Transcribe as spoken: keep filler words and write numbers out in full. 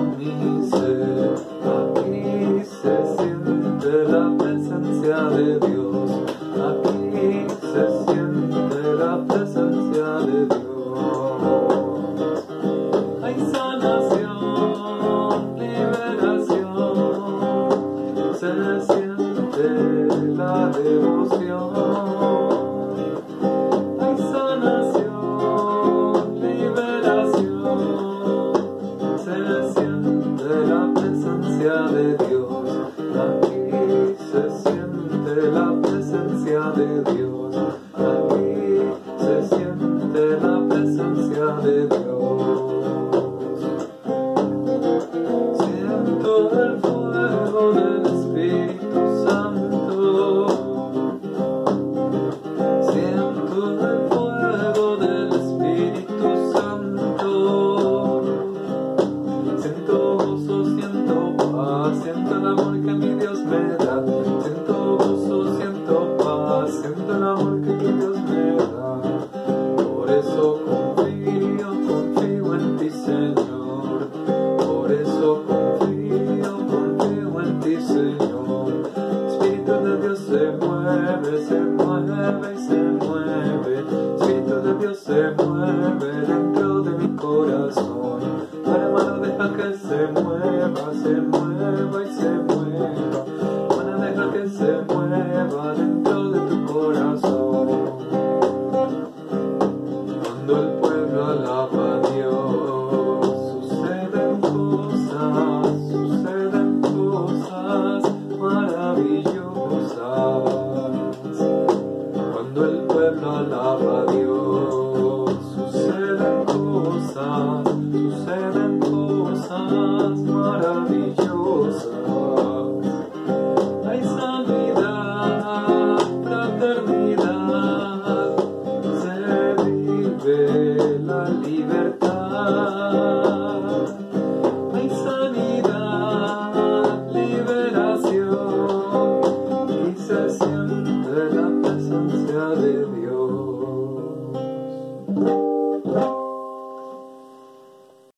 mi ser. Aquí se siente la presencia de Dios. Aquí se siente la presencia de Dios. Hay sanación, liberación, se siente la devoción. Hay sanación, liberación, se siente la presencia de Dios. Aquí se siente la presencia de Dios. Aquí se siente la presencia de Dios. Siento el fuego del Espíritu Santo. Siento el fuego del Espíritu Santo. Siento gozo, siento paz, siento el amor que mi Dios me da. Siento gozo, siento paz, siento el amor que mi Dios me da. Por eso confío, confío en ti, Señor. Por eso confío, confío en ti, Señor. Espíritu de Dios se mueve, se mueve y se mueve. Espíritu de Dios se mueve dentro de mi corazón. Hermano, deja que se mueva, se mueva y se mueva. Hermana, deja que se mueva dentro de tu corazón. Cuando el pueblo alaba a Dios, suceden cosas, suceden cosas maravillosas. Cuando el pueblo alaba a Dios, suceden cosas, suceden cosas maravillosas. Hay sanidad, fraternidad, se vive la libertad. Hay sanidad, liberación, y se siente la presencia de Dios.